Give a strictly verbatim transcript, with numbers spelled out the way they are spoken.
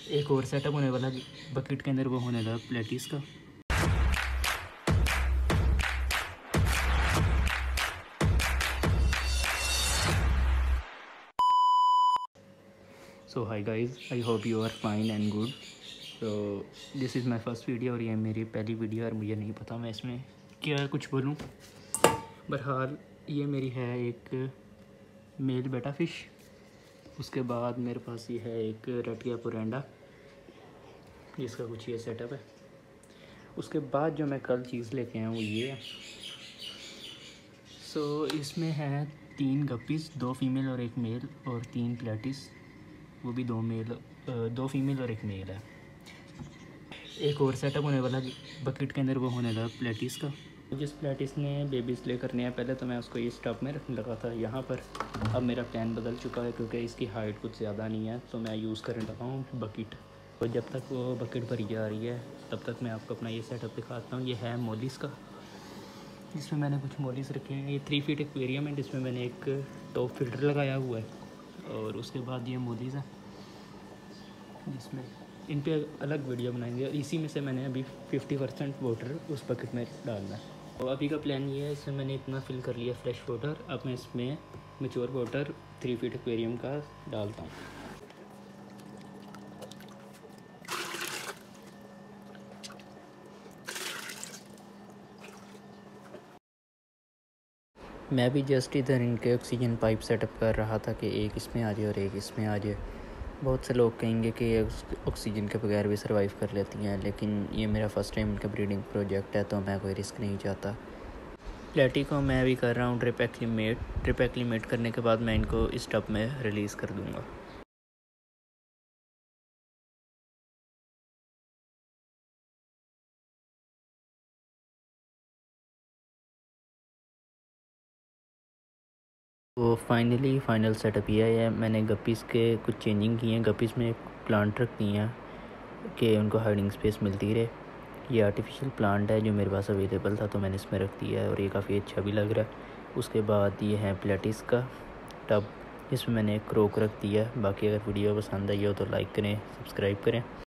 एक और सेटअप होने वाला बकेट के अंदर, वो होने लगा प्लेटिस का। So hi guys, I hope you are fine and good. तो this is my first video और ये मेरी पहली वीडियो और मुझे नहीं पता मैं इसमें क्या कुछ बोलूँ। बहरहाल ये मेरी है एक मेल बेटा फ़िश। उसके बाद मेरे पास ये है एक रेटिया पुरेंडा, जिसका कुछ ये सेटअप है। उसके बाद जो मैं कल चीज़ लेके आया हूँ वो ये है। सो so, इसमें है तीन गप्पीज़, दो फीमेल और एक मेल, और तीन प्लेटिस, वो भी दो मेल दो फीमेल और एक मेल है। एक और सेटअप होने वाला बकेट के अंदर, वो होने लगा प्लेटिस का। जिस प्लेटिस ने बेबीज़ ले करने हैं, पहले तो मैं उसको इस टब में रखने लगा था यहाँ पर। अब मेरा प्लान बदल चुका है क्योंकि इसकी हाइट कुछ ज़्यादा नहीं है, तो मैं यूज़ करने लगा हूँ बकेट। तो जब तक वो बकेट भरी जा रही है तब तक मैं आपको अपना ये सेटअप दिखाता हूँ। ये है मोलिस का, इसमें मैंने कुछ मोलिस रखे हैं। ये थ्री फीट एक्वेरियम है जिसमें मैंने एक टॉप फिल्टर लगाया हुआ है। और उसके बाद ये मोलिस है जिसमें इन पे अलग वीडियो बनाएंगे, और इसी में से मैंने अभी फिफ्टी परसेंट वाटर उस बकेट में डालना है। तो अभी का प्लान ये है, इसमें मैंने इतना फिल कर लिया फ्रेश वाटर। अब मैं इसमें mature water three feet aquarium का डालता हूँ। मैं भी जस्ट इधर इनके ऑक्सीजन पाइप सेटअप कर रहा था कि एक इसमें आ जाए और एक इसमें आ जाए। बहुत से लोग कहेंगे कि ऑक्सीजन के बगैर भी सर्वाइव कर लेती हैं, लेकिन ये मेरा फ़र्स्ट टाइम इनका ब्रीडिंग प्रोजेक्ट है, तो मैं कोई रिस्क नहीं चाहता। प्लेटी को मैं भी कर रहा हूँ ड्रिप एक्लिमेट। ड्रिप एक्लिमेट करने के बाद मैं इनको इस टब में रिलीज़ कर दूँगा। तो फाइनली फ़ाइनल सेटअप ये है। मैंने गप्पीज़ के कुछ चेंजिंग की हैं। गप्पीज़ में प्लांट रख दी हैं कि उनको हाइडिंग स्पेस मिलती रहे। ये आर्टिफिशियल प्लांट है जो मेरे पास अवेलेबल था, तो मैंने इसमें रख दिया है और ये काफ़ी अच्छा भी लग रहा है। उसके बाद ये है प्लेटिस का टब, इसमें मैंने एक क्रोक रख दिया है। बाकी अगर वीडियो पसंद आई हो तो लाइक करें, सब्सक्राइब करें।